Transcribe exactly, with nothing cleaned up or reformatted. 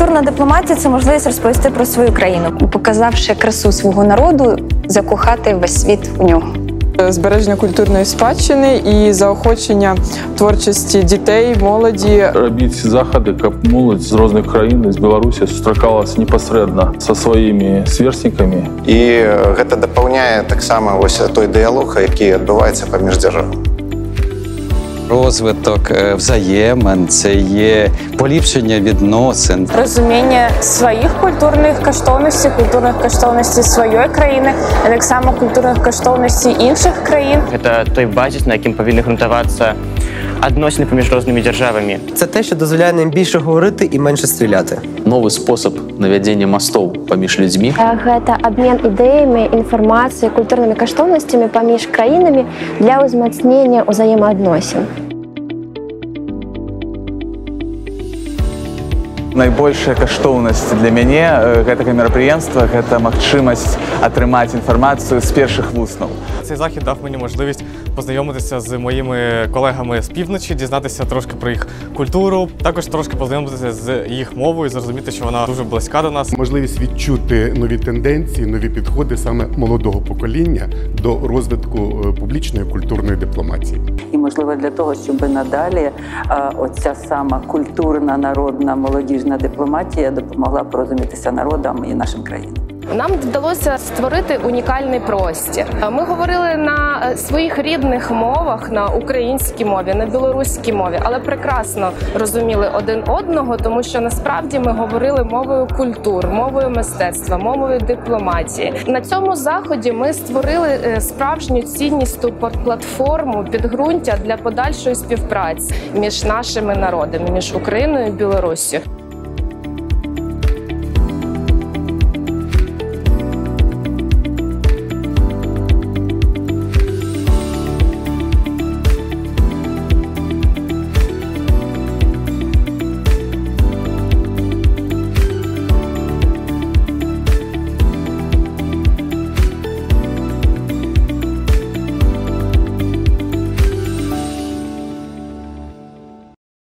Культурна дипломатія – це можливість розповісти про свою країну. Показавши красу свого народу, закохати весь світ у нього. Збереження культурної спадщини і заохочення творчості дітей, молоді. Робити заходи, щоб молодь з різних країн, з Білорусі, зустрічалася непосередньо зі своїми сверстниками. І це доповнює так само ось той діалог, який відбувається поміж державами. Розвиток взаємин – це є поліпшення відносин. Розуміння своїх культурних коштовностей, культурних коштовностей своєї країни, а так само культурних коштовностей інших країн. Це той базис, на яким повинні ґрунтуватися відносини поміж різними державами. Це те, що дозволяє нам більше говорити і менше стріляти. Новий спосіб наведення мостів поміж людьми. Це обмін ідеями, інформацією, культурними коштовностями поміж країнами для узмацнення взаємовідносин. Найбольшая каштоўнасць для мяне гэтага мерапрыемства – гэта магчымасць атрымаць інфармацію з перших вуснаў. Цей захід дав мені можливість познайомитися з моїми колегами з півночі, дізнатися трошки про їх культуру, також трошки познайомитися з їх мовою, зрозуміти, що вона дуже близька до нас. Можливість відчути нові тенденції, нові підходи саме молодого покоління до розвитку публічної культурної дипломатії. І, можливо, для того, щоб надалі оця сама культурна, народна, молодіжна дипломатія допомогла порозумітися народам і нашим країнам. Нам вдалося створити унікальний простір. Ми говорили на своїх рідних мовах, на українській мові, на білоруській мові, але прекрасно розуміли один одного, тому що насправді ми говорили мовою культур, мовою мистецтва, мовою дипломатії. На цьому заході ми створили справжню цінністу платформу, підґрунтя для подальшої співпраці між нашими народами, між Україною і Білоруссю.